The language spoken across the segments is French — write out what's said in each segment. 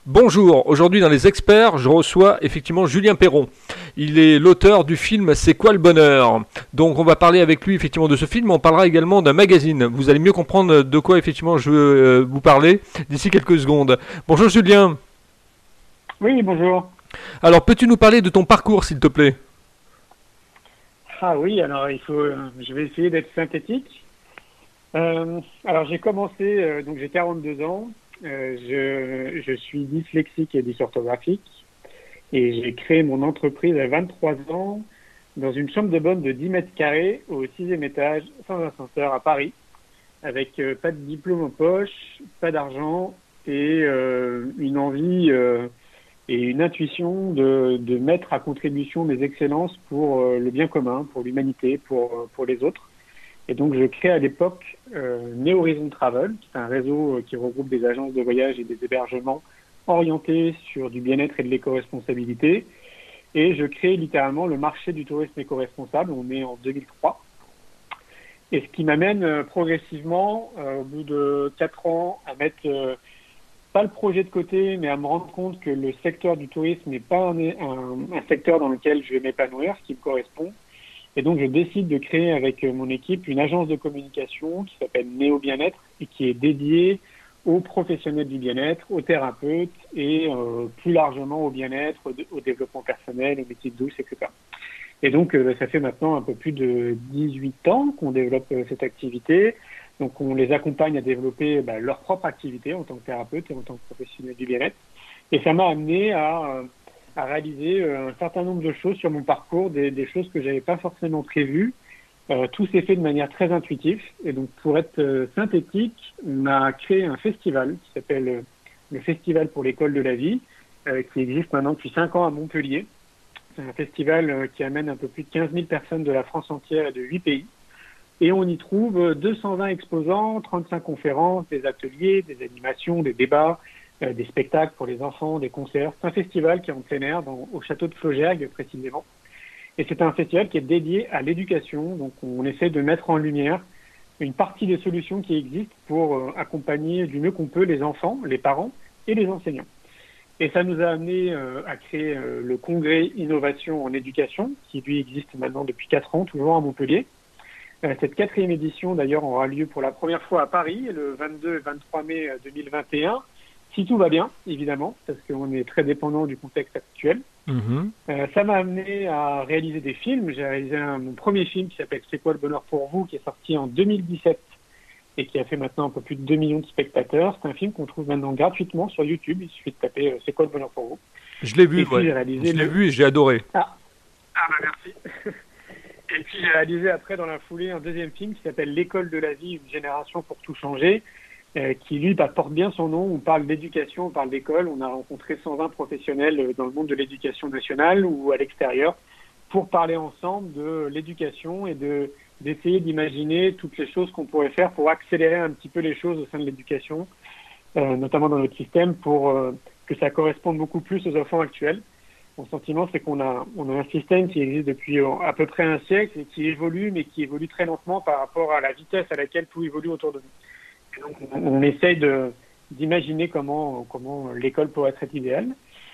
Bonjour, aujourd'hui dans les experts, je reçois effectivement Julien Perron. Il est l'auteur du film C'est quoi le bonheur? Donc on va parler avec lui effectivement de ce film, on parlera également d'un magazine. Vous allez mieux comprendre de quoi effectivement je veux vous parler d'ici quelques secondes. Bonjour Julien. Oui, bonjour. Alors peux-tu nous parler de ton parcours s'il te plaît? Ah oui, alors je vais essayer d'être synthétique. Alors j'ai commencé, donc j'ai 42 ans, je suis dyslexique et dysorthographique et j'ai créé mon entreprise à 23 ans dans une chambre de bonne de 10 mètres carrés au sixième étage, sans ascenseur à Paris, avec pas de diplôme en poche, pas d'argent et une envie et une intuition de mettre à contribution mes excellences pour le bien commun, pour l'humanité, pour les autres. Et donc, je crée à l'époque Neo Horizon Travel, qui est un réseau qui regroupe des agences de voyage et des hébergements orientés sur du bien-être et de l'éco-responsabilité. Et je crée littéralement le marché du tourisme éco-responsable. On est en 2003. Et ce qui m'amène progressivement, au bout de 4 ans, à mettre pas le projet de côté, mais à me rendre compte que le secteur du tourisme n'est pas un secteur dans lequel je vais m'épanouir, ce qui me correspond. Et donc, je décide de créer avec mon équipe une agence de communication qui s'appelle Néo Bien-être et qui est dédiée aux professionnels du bien-être, aux thérapeutes et plus largement au bien-être, au développement personnel, aux métiers de douce, etc. Et donc, ça fait maintenant un peu plus de 18 ans qu'on développe cette activité. Donc, on les accompagne à développer leur propre activité en tant que thérapeute et en tant que professionnel du bien-être. Et ça m'a amené à réaliser un certain nombre de choses sur mon parcours, des choses que j'avais pas forcément prévues. Tout s'est fait de manière très intuitive. Et donc, pour être synthétique, on a créé un festival qui s'appelle le Festival pour l'école de la vie, qui existe maintenant depuis 5 ans à Montpellier. C'est un festival qui amène un peu plus de 15 000 personnes de la France entière et de 8 pays. Et on y trouve 220 exposants, 35 conférences, des ateliers, des animations, des débats, des spectacles pour les enfants, des concerts. C'est un festival qui est en plein air au château de Flaugergue précisément. Et c'est un festival qui est dédié à l'éducation. Donc on essaie de mettre en lumière une partie des solutions qui existent pour accompagner du mieux qu'on peut les enfants, les parents et les enseignants. Et ça nous a amené à créer le congrès Innovation en éducation, qui lui existe maintenant depuis 4 ans, toujours à Montpellier. Cette quatrième édition, d'ailleurs, aura lieu pour la première fois à Paris, le 22 et 23 mai 2021, si tout va bien, évidemment, parce qu'on est très dépendant du contexte actuel. Mhm. Ça m'a amené à réaliser des films. J'ai réalisé mon premier film qui s'appelle C'est quoi le bonheur pour vous, qui est sorti en 2017 et qui a fait maintenant un peu plus de 2 millions de spectateurs. C'est un film qu'on trouve maintenant gratuitement sur YouTube. Il suffit de taper C'est quoi le bonheur pour vous. Je l'ai vu, Et puis ouais. j'ai réalisé Je l'ai vu et j'ai adoré. Merci. Et puis j'ai réalisé après dans la foulée un deuxième film qui s'appelle L'école de la vie, une génération pour tout changer, qui lui porte bien son nom. On parle d'éducation, on parle d'école. On a rencontré 120 professionnels dans le monde de l'éducation nationale ou à l'extérieur pour parler ensemble de l'éducation et d'essayer d'imaginer toutes les choses qu'on pourrait faire pour accélérer un petit peu les choses au sein de l'éducation, notamment dans notre système, pour que ça corresponde beaucoup plus aux enfants actuels. Mon sentiment, c'est on a un système qui existe depuis à peu près un siècle et qui évolue, mais qui évolue très lentement par rapport à la vitesse à laquelle tout évolue autour de nous. Et donc, on essaye d'imaginer comment l'école pourrait être idéale.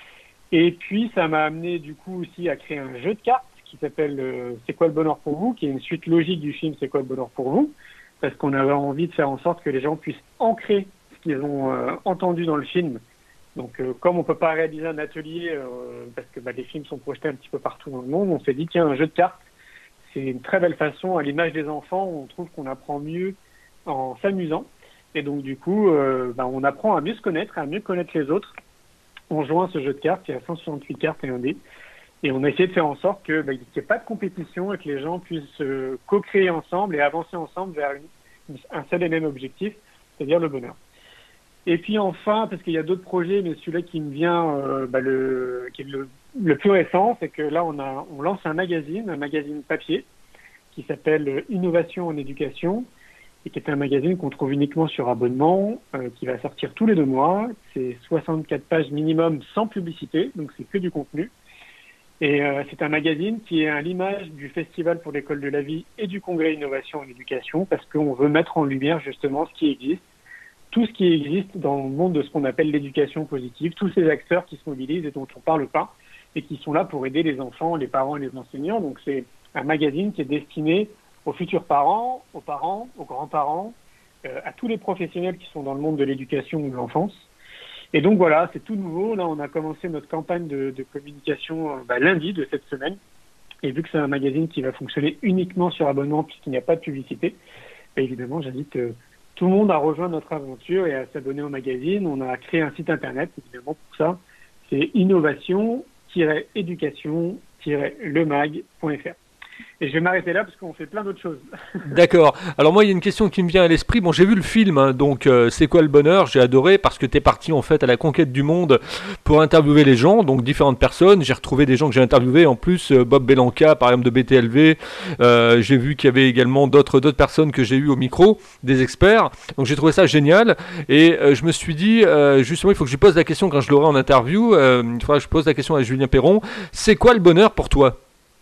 Et puis, ça m'a amené du coup aussi à créer un jeu de cartes qui s'appelle C'est quoi le bonheur pour vous, qui est une suite logique du film C'est quoi le bonheur pour vous, parce qu'on avait envie de faire en sorte que les gens puissent ancrer ce qu'ils ont entendu dans le film. Donc, comme on peut pas réaliser un atelier parce que les films sont projetés un petit peu partout dans le monde, on s'est dit tiens, un jeu de cartes, c'est une très belle façon, à l'image des enfants, on trouve qu'on apprend mieux en s'amusant. Et donc du coup, on apprend à mieux se connaître, à mieux connaître les autres. On joint ce jeu de cartes, il y a 168 cartes et un dé. Et on a essayé de faire en sorte qu'il n'y ait pas de compétition et que les gens puissent co-créer ensemble et avancer ensemble vers un seul et même objectif, c'est-à-dire le bonheur. Et puis enfin, parce qu'il y a d'autres projets, mais celui-là qui me vient, qui est le plus récent, c'est que là, on lance un magazine papier, qui s'appelle Innovation en éducation, et qui est un magazine qu'on trouve uniquement sur abonnement, qui va sortir tous les 2 mois. C'est 64 pages minimum sans publicité, donc c'est que du contenu. Et c'est un magazine qui est à l'image du Festival pour l'école de la vie et du Congrès Innovation en éducation, parce qu'on veut mettre en lumière justement ce qui existe, tout ce qui existe dans le monde de ce qu'on appelle l'éducation positive, tous ces acteurs qui se mobilisent et dont on ne parle pas, et qui sont là pour aider les enfants, les parents et les enseignants. Donc c'est un magazine qui est destiné aux futurs parents, aux grands-parents, à tous les professionnels qui sont dans le monde de l'éducation ou de l'enfance. Et donc voilà, c'est tout nouveau. Là, on a commencé notre campagne de communication lundi de cette semaine. Et vu que c'est un magazine qui va fonctionner uniquement sur abonnement puisqu'il n'y a pas de publicité, évidemment, j'invite tout le monde à rejoindre notre aventure et à s'abonner au magazine. On a créé un site internet, évidemment, pour ça. C'est innovation-éducation-lemag.fr. Et je vais m'arrêter là parce qu'on fait plein d'autres choses. D'accord. Alors moi, il y a une question qui me vient à l'esprit. Bon, j'ai vu le film, hein, donc c'est quoi le bonheur? J'ai adoré parce que t'es parti en fait à la conquête du monde pour interviewer les gens, donc différentes personnes. J'ai retrouvé des gens que j'ai interviewés, en plus Bob Belanca, par exemple de BTLV. J'ai vu qu'il y avait également d'autres personnes que j'ai eues au micro, des experts. Donc j'ai trouvé ça génial et je me suis dit justement, il faut que je lui pose la question quand je l'aurai en interview. Il faudra que je pose la question à Julien Perron. C'est quoi le bonheur pour toi?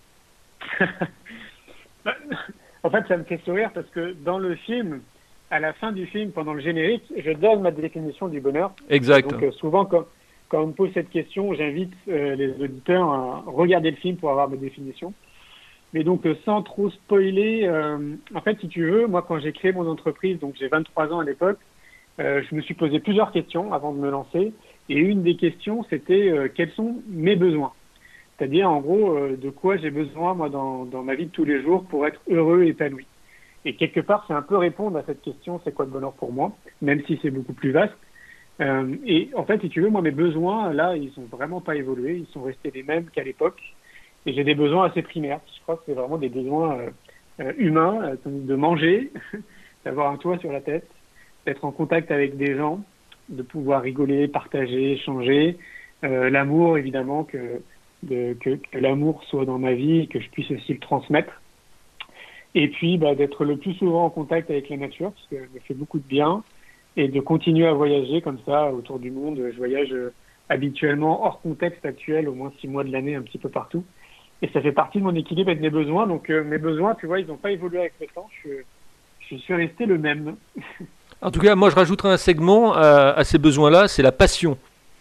En fait, ça me fait sourire parce que dans le film, à la fin du film, pendant le générique, je donne ma définition du bonheur. Exact. Donc souvent, quand on me pose cette question, j'invite les auditeurs à regarder le film pour avoir ma définition. Mais donc, sans trop spoiler, en fait, si tu veux, moi, quand j'ai créé mon entreprise, donc j'ai 23 ans à l'époque, je me suis posé plusieurs questions avant de me lancer. Et une des questions, c'était quels sont mes besoins? C'est-à-dire, en gros, de quoi j'ai besoin, moi, dans ma vie de tous les jours pour être heureux et épanoui. Et quelque part, c'est un peu répondre à cette question, c'est quoi le bonheur pour moi, même si c'est beaucoup plus vaste. Et en fait, si tu veux, moi, mes besoins, là, ils sont vraiment pas évolués, ils sont restés les mêmes qu'à l'époque. Et j'ai des besoins assez primaires. Je crois que c'est vraiment des besoins humains, de manger, d'avoir un toit sur la tête, d'être en contact avec des gens, de pouvoir rigoler, partager, échanger, l'amour, évidemment, que l'amour soit dans ma vie et que je puisse aussi le transmettre. Et puis d'être le plus souvent en contact avec la nature, parce que ça me fait beaucoup de bien, et de continuer à voyager comme ça autour du monde. Je voyage habituellement hors contexte actuel, au moins 6 mois de l'année, un petit peu partout. Et ça fait partie de mon équilibre et de mes besoins. Donc mes besoins, tu vois, ils n'ont pas évolué avec le temps. Je suis resté le même. En tout cas, moi, je rajouterai un segment à ces besoins-là, c'est la passion.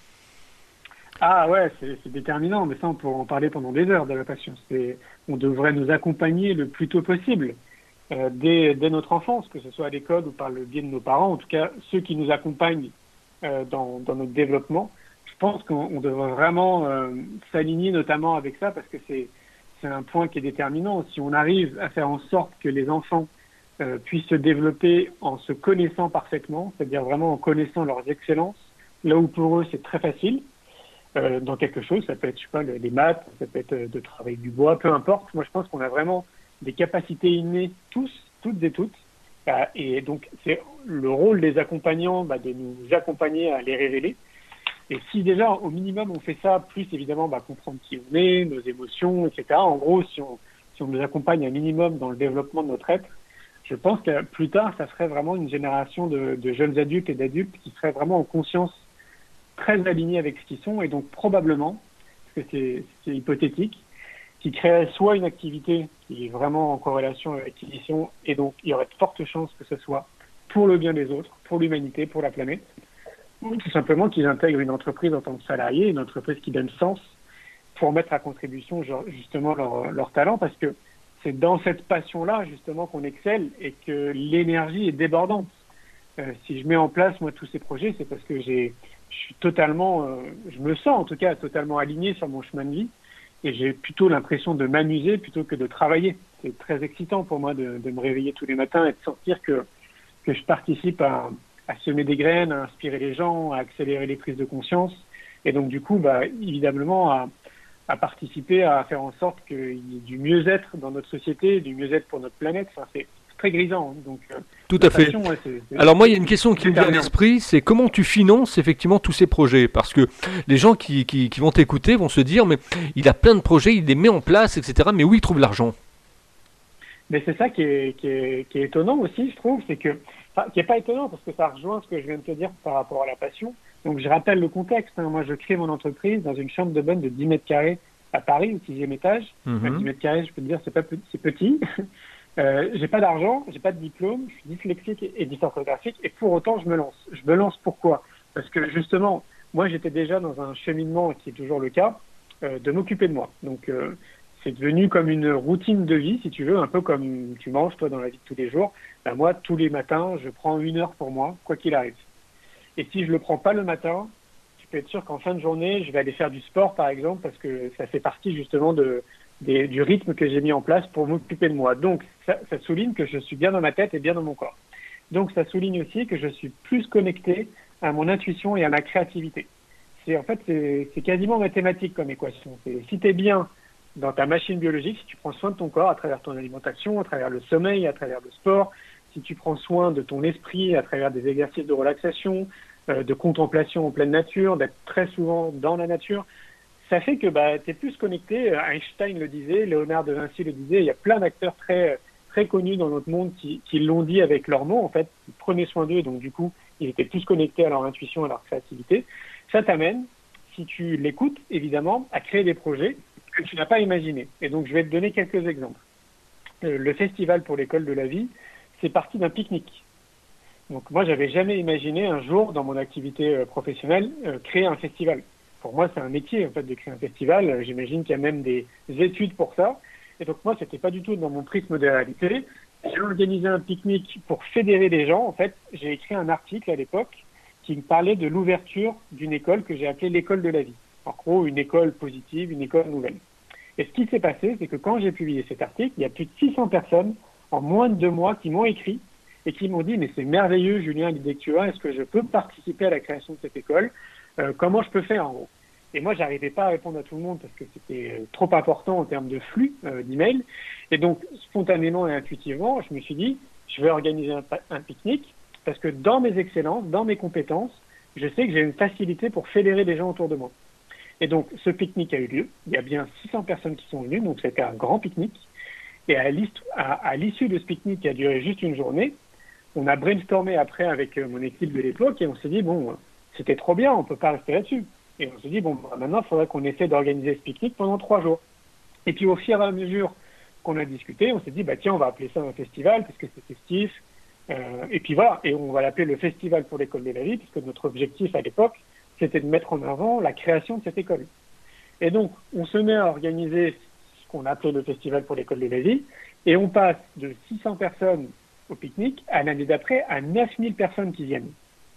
Ah ouais, c'est déterminant, mais ça on pourrait en parler pendant des heures de la passion. On devrait nous accompagner le plus tôt possible dès notre enfance, que ce soit à l'école ou par le biais de nos parents, en tout cas ceux qui nous accompagnent dans notre développement. Je pense qu'on devrait vraiment s'aligner notamment avec ça parce que c'est un point qui est déterminant. Si on arrive à faire en sorte que les enfants puissent se développer en se connaissant parfaitement, c'est-à-dire vraiment en connaissant leurs excellences, là où pour eux c'est très facile, dans quelque chose, ça peut être, je sais pas, les maths, ça peut être de travailler du bois, peu importe. Moi, je pense qu'on a vraiment des capacités innées, tous, toutes et toutes. Et donc, c'est le rôle des accompagnants de nous accompagner à les révéler. Et si déjà, au minimum, on fait ça, plus évidemment comprendre qui on est, nos émotions, etc. En gros, si on nous accompagne un minimum dans le développement de notre être, je pense que plus tard, ça serait vraiment une génération de jeunes adultes et d'adultes qui seraient vraiment en conscience très alignés avec ce qu'ils sont et donc probablement, parce que c'est hypothétique, qui créeraient soit une activité qui est vraiment en corrélation avec qui ils sont et donc il y aurait de fortes chances que ce soit pour le bien des autres, pour l'humanité, pour la planète, ou tout simplement qu'ils intègrent une entreprise en tant que salarié, une entreprise qui donne sens pour mettre à contribution justement leur talent, parce que c'est dans cette passion-là justement qu'on excelle et que l'énergie est débordante. Si je mets en place moi tous ces projets, c'est parce que je suis totalement, je me sens en tout cas totalement aligné sur mon chemin de vie et j'ai plutôt l'impression de m'amuser plutôt que de travailler. C'est très excitant pour moi de me réveiller tous les matins et de sentir que je participe à semer des graines, à inspirer les gens, à accélérer les prises de conscience et donc du coup, évidemment, à participer à faire en sorte qu'il y ait du mieux-être dans notre société, du mieux-être pour notre planète. Enfin, c'est très grisant. Donc, tout à fait. Alors moi, il y a une question qui me vient à l'esprit, c'est comment tu finances effectivement tous ces projets? Parce que les gens qui vont t'écouter vont se dire, mais il a plein de projets, il les met en place, etc. Mais où il trouve l'argent? Mais c'est ça qui est étonnant aussi, je trouve, c'est que, qui est pas étonnant parce que ça rejoint ce que je viens de te dire par rapport à la passion. Donc je rappelle le contexte. Moi, je crée mon entreprise dans une chambre de bonne de 10 mètres carrés à Paris, au 6e étage. 10 mètres carrés, je peux te dire, c'est petit. J'ai pas d'argent, j'ai pas de diplôme, je suis dyslexique et dysorthographique, et pour autant je me lance. Je me lance pourquoi? Parce que justement, moi j'étais déjà dans un cheminement, qui est toujours le cas, de m'occuper de moi. Donc c'est devenu comme une routine de vie, si tu veux, un peu comme tu manges toi dans la vie de tous les jours. Ben, moi, tous les matins, je prends 1 heure pour moi, quoi qu'il arrive. Et si je le prends pas le matin, tu peux être sûr qu'en fin de journée, je vais aller faire du sport, par exemple, parce que ça fait partie justement du rythme que j'ai mis en place pour m'occuper de moi. Donc, ça souligne que je suis bien dans ma tête et bien dans mon corps. Donc, ça souligne aussi que je suis plus connecté à mon intuition et à ma créativité. En fait, c'est quasiment mathématique comme équation. Si tu es bien dans ta machine biologique, si tu prends soin de ton corps à travers ton alimentation, à travers le sommeil, à travers le sport, si tu prends soin de ton esprit à travers des exercices de relaxation, de contemplation en pleine nature, d'être très souvent dans la nature, ça fait que tu es plus connecté. Einstein le disait, Léonard de Vinci le disait, il y a plein d'acteurs très connus dans notre monde qui l'ont dit avec leurs mots, en fait, ils prenaient soin d'eux, et donc du coup, ils étaient plus connectés à leur intuition, à leur créativité. Ça t'amène, si tu l'écoutes, évidemment, à créer des projets que tu n'as pas imaginés. Et donc, je vais te donner quelques exemples. Le Festival pour l'école de la vie, c'est parti d'un pique-nique. Donc moi, j'avais jamais imaginé un jour, dans mon activité professionnelle, créer un festival. Pour moi, c'est un métier, en fait, de créer un festival. J'imagine qu'il y a même des études pour ça. Et donc moi, c'était pas du tout dans mon prisme de réalité. J'ai organisé un pique-nique pour fédérer les gens. En fait, j'ai écrit un article à l'époque qui me parlait de l'ouverture d'une école que j'ai appelée l'école de la vie. En gros, une école positive, une école nouvelle. Et ce qui s'est passé, c'est que quand j'ai publié cet article, il y a plus de 600 personnes en moins de 2 mois qui m'ont écrit et qui m'ont dit « Mais c'est merveilleux, Julien, l'idée que tu as, est-ce que je peux participer à la création de cette école? Comment je peux faire en gros ?» Et moi, j'arrivais pas à répondre à tout le monde parce que c'était trop important en termes de flux d'emails. Et donc, spontanément et intuitivement, je me suis dit « Je vais organiser un pique-nique parce que dans mes excellences, dans mes compétences, je sais que j'ai une facilité pour fédérer les gens autour de moi. » Et donc, ce pique-nique a eu lieu. Il y a bien 600 personnes qui sont venues, donc c'était un grand pique-nique. Et à l'issue de ce pique-nique qui a duré juste une journée, on a brainstormé après avec mon équipe de l'époque et on s'est dit, bon, c'était trop bien, on peut pas rester là-dessus. Et on s'est dit, bon, maintenant, il faudrait qu'on essaie d'organiser ce pique-nique pendant 3 jours. Et puis, au fur et à mesure qu'on a discuté, on s'est dit, tiens, on va appeler ça un festival parce que c'est festif. Et puis voilà, et on va l'appeler le Festival pour l'école de la vie, puisque notre objectif à l'époque, c'était de mettre en avant la création de cette école. Et donc, on se met à organiser ce qu'on appelait le Festival pour l'école de la vie, et on passe de 600 personnes au pique-nique à l'année d'après à 9000 personnes qui viennent.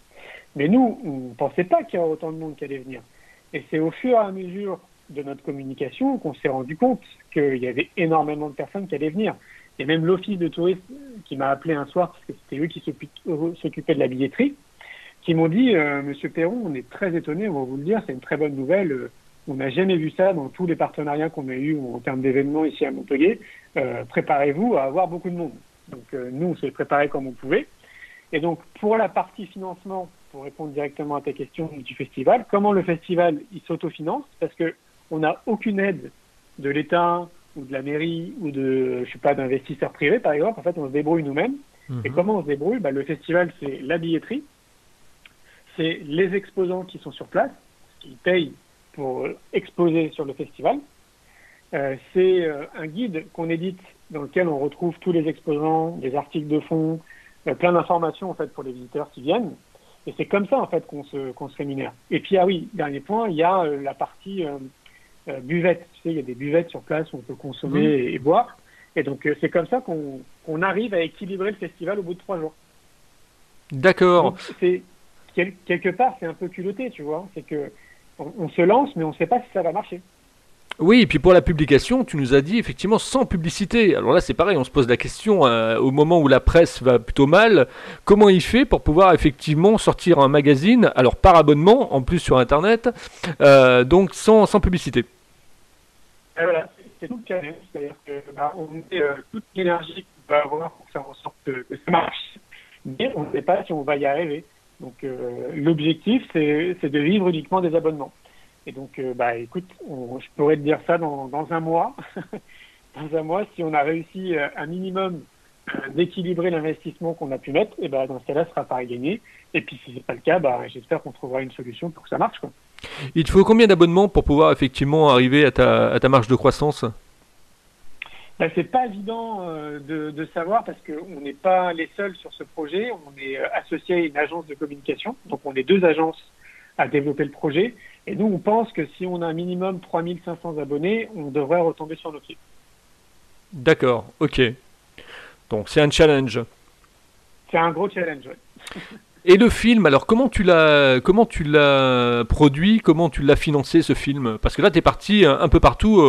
Mais nous, on ne pensait pas qu'il y aurait autant de monde qui allait venir. Et c'est au fur et à mesure de notre communication qu'on s'est rendu compte qu'il y avait énormément de personnes qui allaient venir. Il y a même l'office de tourisme qui m'a appelé un soir, parce que c'était eux qui s'occupaient de la billetterie, qui m'ont dit Monsieur Perron, on est très étonnés, on va vous le dire, c'est une très bonne nouvelle. On n'a jamais vu ça dans tous les partenariats qu'on a eus en termes d'événements ici à Montpellier. Préparez-vous à avoir beaucoup de monde. Donc nous, on s'est préparés comme on pouvait. Et donc pour la partie financement, pour répondre directement à ta question du festival, comment le festival il s'autofinance? Parce que on n'a aucune aide de l'État ou de la mairie ou d'investisseurs privés par exemple. En fait, on se débrouille nous-mêmes. Et comment on se débrouille? Le festival, c'est la billetterie. C'est les exposants qui sont sur place, qui payent pour exposer sur le festival. C'est un guide qu'on édite dans lequel on retrouve tous les exposants, des articles de fond, plein d'informations en fait pour les visiteurs qui viennent. Et c'est comme ça en fait qu'on se rémunère. Et puis dernier point, il y a la partie buvette. Tu sais, il y a des buvettes sur place où on peut consommer et boire. Et donc c'est comme ça qu'on arrive à équilibrer le festival au bout de 3 jours. D'accord. Donc, quelque part, c'est un peu culotté, tu vois. C'est que on se lance, mais on ne sait pas si ça va marcher. Oui, et puis pour la publication, tu nous as dit effectivement sans publicité. Alors là, c'est pareil, on se pose la question au moment où la presse va plutôt mal, comment il fait pour pouvoir effectivement sortir un magazine, alors par abonnement, en plus sur Internet, donc sans publicité. Et voilà, c'est tout le challenge, c'est-à-dire qu'on met toute l'énergie qu'on va avoir pour faire en sorte que ça marche, mais on ne sait pas si on va y arriver. Donc l'objectif, c'est de vivre uniquement des abonnements. Et donc, écoute, je pourrais te dire ça dans un mois. Dans un mois, si on a réussi un minimum d'équilibrer l'investissement qu'on a pu mettre, et dans ce cas-là, ce sera pas à gagner. Et puis, si c'est pas le cas, j'espère qu'on trouvera une solution pour que ça marche, quoi. Il te faut combien d'abonnements pour pouvoir effectivement arriver à ta marge de croissance? Ben, c'est pas évident de savoir parce qu'on n'est pas les seuls sur ce projet. On est associé à une agence de communication, donc on est 2 agences à développer le projet. Et nous, on pense que si on a un minimum 3500 abonnés, on devrait retomber sur nos pieds. D'accord, ok. Donc c'est un challenge. C'est un gros challenge, ouais. Et le film, alors comment tu l'as produit, comment tu l'as financé ce film? Parce que là, t'es parti un peu partout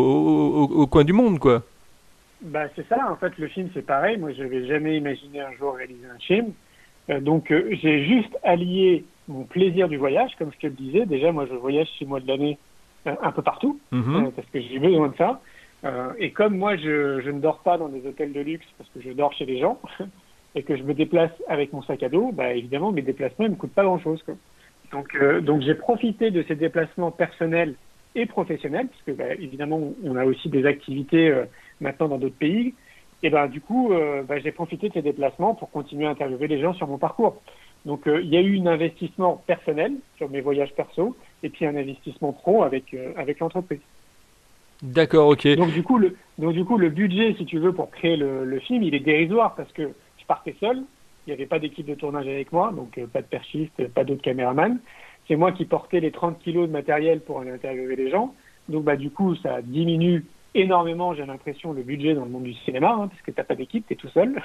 au coin du monde, quoi. Bah, c'est ça, en fait, le film, c'est pareil. Moi, je n'avais jamais imaginé un jour réaliser un film. Donc, j'ai juste allié mon plaisir du voyage, comme je te le disais. Déjà, moi, je voyage 6 mois de l'année un peu partout, Mhm. parce que j'ai besoin de ça. Et comme moi, je ne dors pas dans des hôtels de luxe, parce que je dors chez les gens, et que je me déplace avec mon sac à dos, bah, évidemment, mes déplacements ne me coûtent pas grand-chose, quoi. Donc, j'ai profité de ces déplacements personnels et professionnels, parce que bah, évidemment, on a aussi des activités maintenant dans d'autres pays. Et ben du coup, bah, j'ai profité de ces déplacements pour continuer à interviewer les gens sur mon parcours. Donc, il y a eu un investissement personnel sur mes voyages perso, et puis un investissement pro avec l'entreprise. D'accord, ok. Donc du coup, le budget, si tu veux, pour créer le film, il est dérisoire parce que je partais seul. Il n'y avait pas d'équipe de tournage avec moi, donc pas de perchiste, pas d'autres caméramans. C'est moi qui portais les 30 kilos de matériel pour aller interviewer les gens. Donc, bah, du coup, ça diminue énormément, j'ai l'impression, le budget dans le monde du cinéma, hein, parce que tu n'as pas d'équipe, tu es tout seul.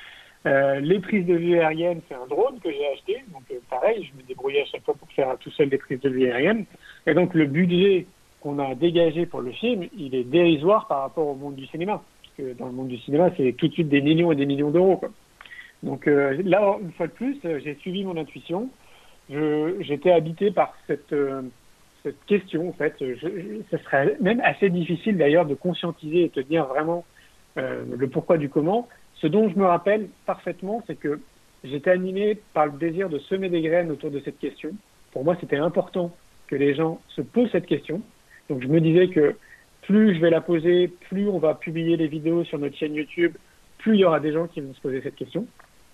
Les prises de vue aériennes, c'est un drone que j'ai acheté. Donc, pareil, je me débrouillais à chaque fois pour faire tout seul des prises de vue aériennes. Et donc, le budget qu'on a dégagé pour le film, il est dérisoire par rapport au monde du cinéma. Parce que dans le monde du cinéma, c'est tout de suite des millions et des millions d'euros, quoi. Donc là, une fois de plus, j'ai suivi mon intuition. J'étais habité par cette question, en fait. Ce serait même assez difficile d'ailleurs de conscientiser et de te dire vraiment le pourquoi du comment. Ce dont je me rappelle parfaitement, c'est que j'étais animé par le désir de semer des graines autour de cette question. Pour moi, c'était important que les gens se posent cette question. Donc je me disais que plus je vais la poser, plus on va publier les vidéos sur notre chaîne YouTube, plus il y aura des gens qui vont se poser cette question.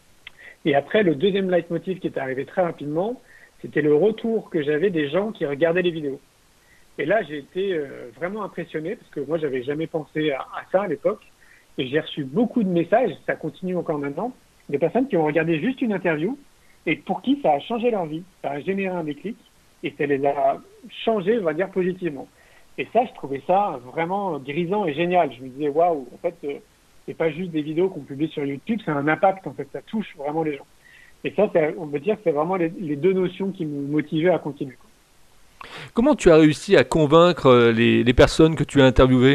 Et après, le deuxième leitmotiv qui est arrivé très rapidement, c'était le retour que j'avais des gens qui regardaient les vidéos. Et là, j'ai été vraiment impressionné parce que moi, j'avais jamais pensé à ça à l'époque. Et j'ai reçu beaucoup de messages, ça continue encore maintenant, des personnes qui ont regardé juste une interview et pour qui ça a changé leur vie, ça a généré un déclic et ça les a changés, on va dire, positivement. Et ça, je trouvais ça vraiment grisant et génial. Je me disais, waouh, en fait, c'est pas juste des vidéos qu'on publie sur YouTube, c'est un impact, en fait, ça touche vraiment les gens. Et ça, on peut dire que c'est vraiment les deux notions qui m'ont motivé à continuer. Comment tu as réussi à convaincre les personnes que tu as interviewées?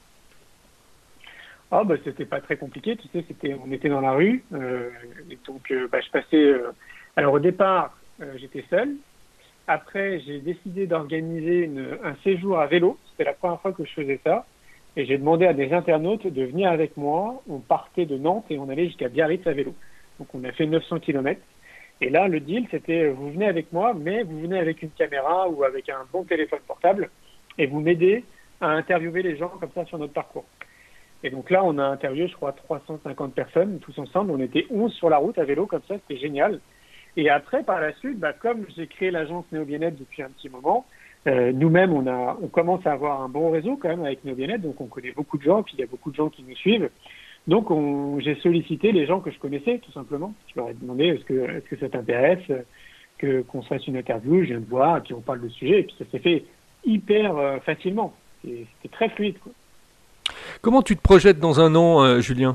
Ah, bah, c'était pas très compliqué, tu sais, on était dans la rue, et donc, bah, je passais, alors au départ, j'étais seul. Après, j'ai décidé d'organiser un séjour à vélo. C'était la première fois que je faisais ça. Et j'ai demandé à des internautes de venir avec moi. On partait de Nantes et on allait jusqu'à Biarritz à vélo. Donc, on a fait 900 km. Et là, le deal, c'était vous venez avec moi, mais vous venez avec une caméra ou avec un bon téléphone portable et vous m'aidez à interviewer les gens comme ça sur notre parcours. Et donc là, on a interviewé, je crois, 350 personnes tous ensemble. On était 11 sur la route à vélo comme ça. C'était génial. Et après, par la suite, bah, comme j'ai créé l'agence Néo Bien-être depuis un petit moment, nous-mêmes, on commence à avoir un bon réseau quand même avec Néo Bien-être, donc on connaît beaucoup de gens, puis il y a beaucoup de gens qui nous suivent. Donc j'ai sollicité les gens que je connaissais, tout simplement. Je leur ai demandé, est-ce que ça t'intéresse qu'on se fasse une interview? Je viens de voir, et puis on parle de sujet, et puis ça s'est fait hyper facilement. C'était très fluide, quoi. Comment tu te projettes dans un an, Julien?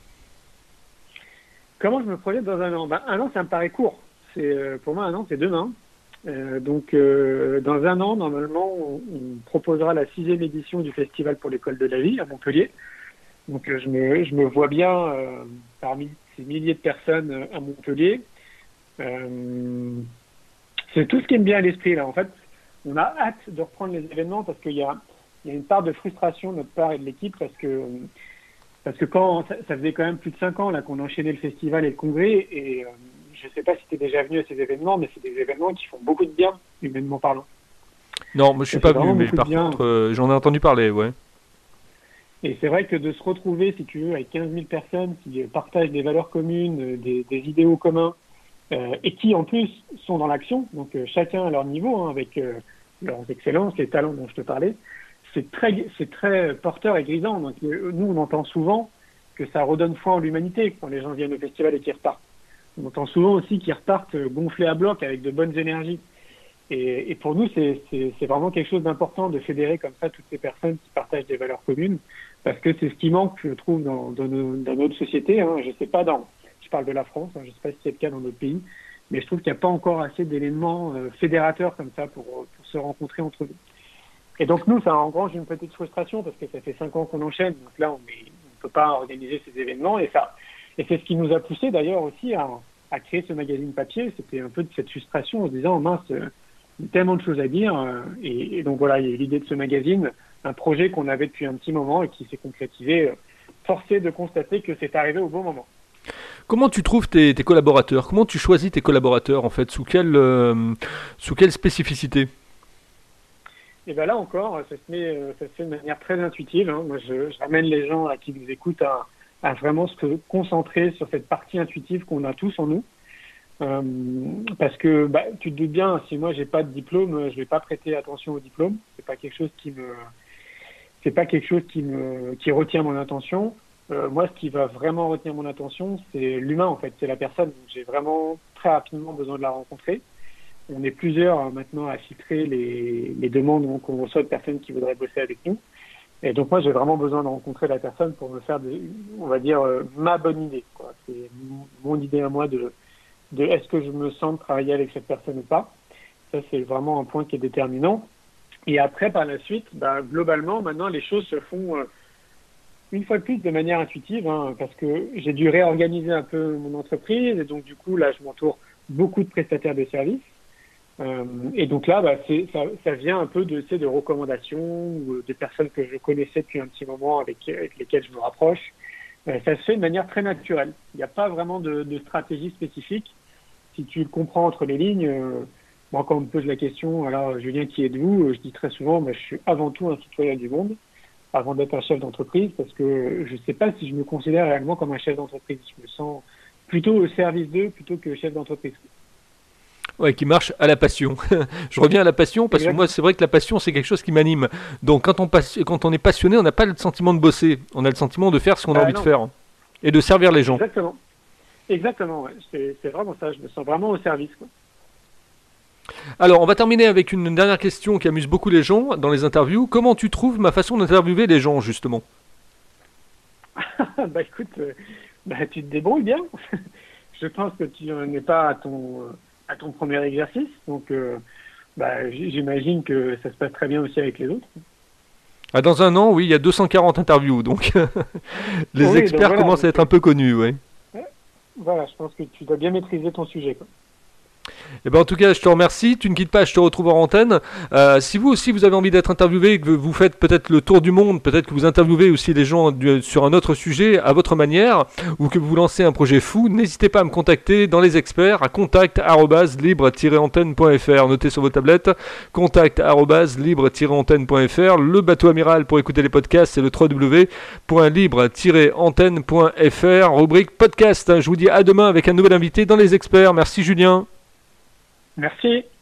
Comment je me projette dans un an? Ben, un an, ça me paraît court. Pour moi, un an, c'est demain. Donc, dans un an, normalement, on proposera la 6e édition du Festival pour l'école de la vie à Montpellier. Donc, je me vois bien parmi ces milliers de personnes à Montpellier. C'est tout ce qui me vient à l'esprit, là. En fait, on a hâte de reprendre les événements parce qu'il y a une part de frustration de notre part et de l'équipe parce que quand ça faisait quand même plus de 5 ans là qu'on enchaînait le festival et le congrès et je ne sais pas si tu es déjà venu à ces événements, mais c'est des événements qui font beaucoup de bien, humainement parlant. Non, moi je suis pas venu, mais par contre, j'en ai entendu parler, ouais. Et c'est vrai que de se retrouver, si tu veux, avec 15 000 personnes qui partagent des valeurs communes, des idéaux communs, et qui en plus sont dans l'action, donc chacun à leur niveau, hein, avec leurs excellences, les talents dont je te parlais, c'est très porteur et grisant. Donc, nous, on entend souvent que ça redonne foi en l'humanité quand les gens viennent au festival et qu'ils repartent. On entend souvent aussi qu'ils repartent gonflés à bloc avec de bonnes énergies. Et pour nous, c'est vraiment quelque chose d'important de fédérer comme ça toutes ces personnes qui partagent des valeurs communes, parce que c'est ce qui manque, je trouve, dans notre société. Hein. Je sais pas je parle de la France, hein, je sais pas si c'est le cas dans d'autres pays, mais je trouve qu'il n'y a pas encore assez d'éléments fédérateurs comme ça pour se rencontrer entre nous. Et donc nous, ça engrange une petite frustration parce que ça fait 5 ans qu'on enchaîne, donc là on ne peut pas organiser ces événements et c'est ce qui nous a poussé d'ailleurs aussi à créer ce magazine papier. C'était un peu de cette frustration en se disant mince, il y a tellement de choses à dire et donc voilà, il y a eu l'idée de ce magazine, un projet qu'on avait depuis un petit moment et qui s'est concrétisé. Forcé de constater que c'est arrivé au bon moment. Comment tu trouves tes collaborateurs? Comment tu choisis tes collaborateurs en fait? Sous quelle spécificité? Et bien là encore, ça se fait de manière très intuitive. Hein. Moi, je ramène les gens qui nous écoutent à vraiment se concentrer sur cette partie intuitive qu'on a tous en nous. Parce que tu te doutes bien, si moi j'ai pas de diplôme, je vais pas prêter attention au diplôme. C'est pas quelque chose qui retient mon attention. Moi, ce qui va vraiment retenir mon attention, c'est l'humain en fait, c'est la personne. J'ai vraiment très rapidement besoin de la rencontrer. On est plusieurs maintenant à filtrer les demandes qu'on reçoit de personnes qui voudraient bosser avec nous. Et donc moi, j'ai vraiment besoin de rencontrer la personne pour me faire, on va dire, ma bonne idée, quoi. C'est mon idée à moi de est-ce que je me sens de travailler avec cette personne ou pas. Ça, c'est vraiment un point qui est déterminant. Et après, par la suite, globalement, maintenant, les choses se font une fois de plus de manière intuitive, hein, parce que j'ai dû réorganiser un peu mon entreprise. Et donc, du coup, là, je m'entoure beaucoup de prestataires de services. Et donc là, ça vient un peu de recommandations ou de personnes que je connaissais depuis un petit moment avec lesquelles je me rapproche. Ça se fait de manière très naturelle. Il n'y a pas vraiment de stratégie spécifique. Si tu le comprends entre les lignes, moi, quand on me pose la question, alors Julien, qui êtes-vous? Je dis très souvent, je suis avant tout un citoyen du monde, avant d'être un chef d'entreprise, parce que je ne sais pas si je me considère réellement comme un chef d'entreprise. Je me sens plutôt au service d'eux plutôt que chef d'entreprise. Ouais, qui marche à la passion. Je reviens à la passion parce que moi, c'est vrai que la passion, c'est quelque chose qui m'anime. Donc, quand on est passionné, on n'a pas le sentiment de bosser. On a le sentiment de faire ce qu'on a envie de faire et de servir les gens. Exactement. Ouais. C'est vraiment ça. Je me sens vraiment au service, quoi. Alors, on va terminer avec une dernière question qui amuse beaucoup les gens dans les interviews. Comment tu trouves ma façon d'interviewer les gens, justement? Écoute, tu te débrouilles bien. Je pense que tu n'es pas à ton premier exercice, donc j'imagine que ça se passe très bien aussi avec les autres. Dans un an, oui, il y a 240 interviews, donc les experts commencent à être un peu connus, ouais. Voilà, je pense que tu dois bien maîtriser ton sujet, quoi. En tout cas, je te remercie. Tu ne quittes pas, je te retrouve en antenne. Si vous aussi, vous avez envie d'être interviewé et que vous faites peut-être le tour du monde, peut-être que vous interviewez aussi les gens sur un autre sujet à votre manière, ou que vous lancez un projet fou, n'hésitez pas à me contacter dans les experts à contact@libre-antenne.fr. Notez sur vos tablettes, contact@libre-antenne.fr. Le bateau amiral pour écouter les podcasts, c'est le www.libre-antenne.fr. Rubrique podcast. Je vous dis à demain avec un nouvel invité dans les experts. Merci Julien. Merci.